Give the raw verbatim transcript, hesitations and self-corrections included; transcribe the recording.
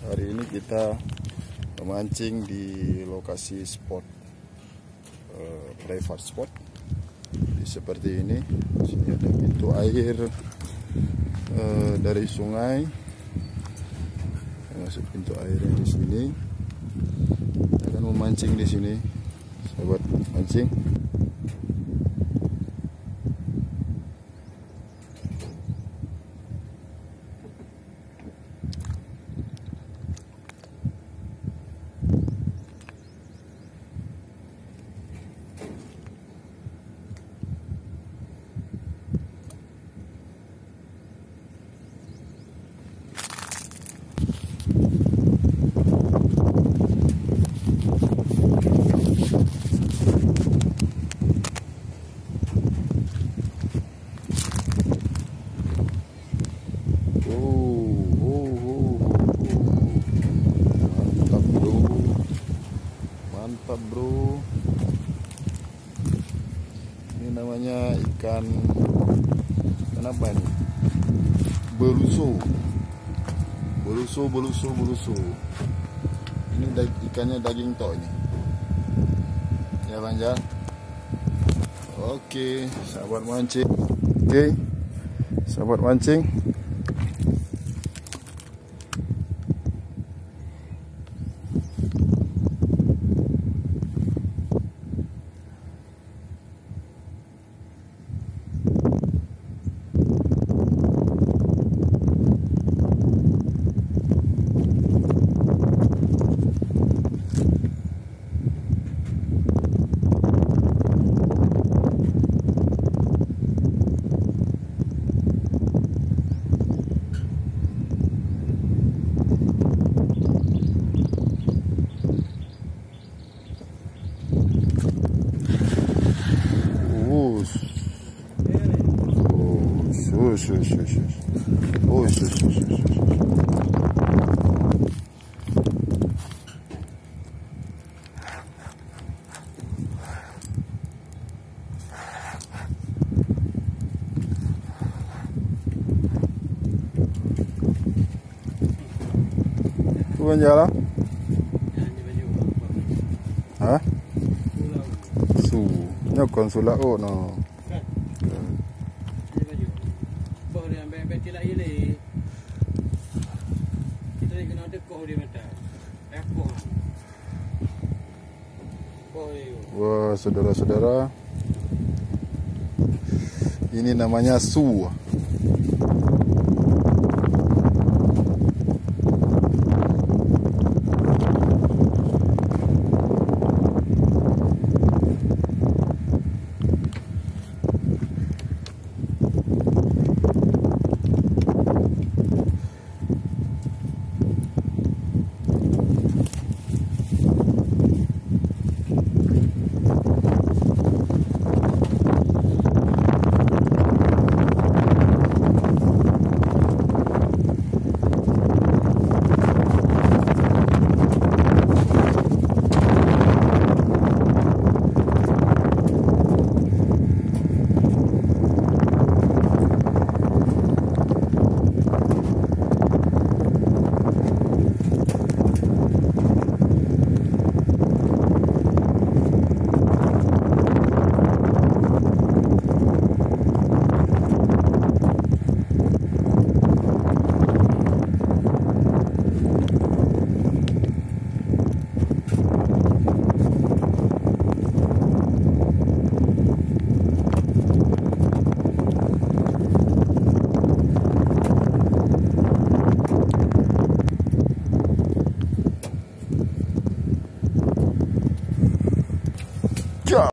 Hari ini kita memancing di lokasi spot uh, private spot. Seperti ini, di sini ada pintu air uh, dari sungai. Masuk pintu air yang di sini. Kita akan memancing di sini, sahabat mancing. Mantap bro, ini namanya ikan kenapa nih? Beluso, beluso, beluso, beluso. Ini dag ikannya daging tok ini. Ya Banjar. Oke, sahabat mancing. Oke, sahabat mancing. Shush, shush, shush, shush. Oh, shush, shush, shush, shush. Tu Banjar? Hah? Su, nyokon sulak oh no. Wah, saudara-saudara, ini namanya su.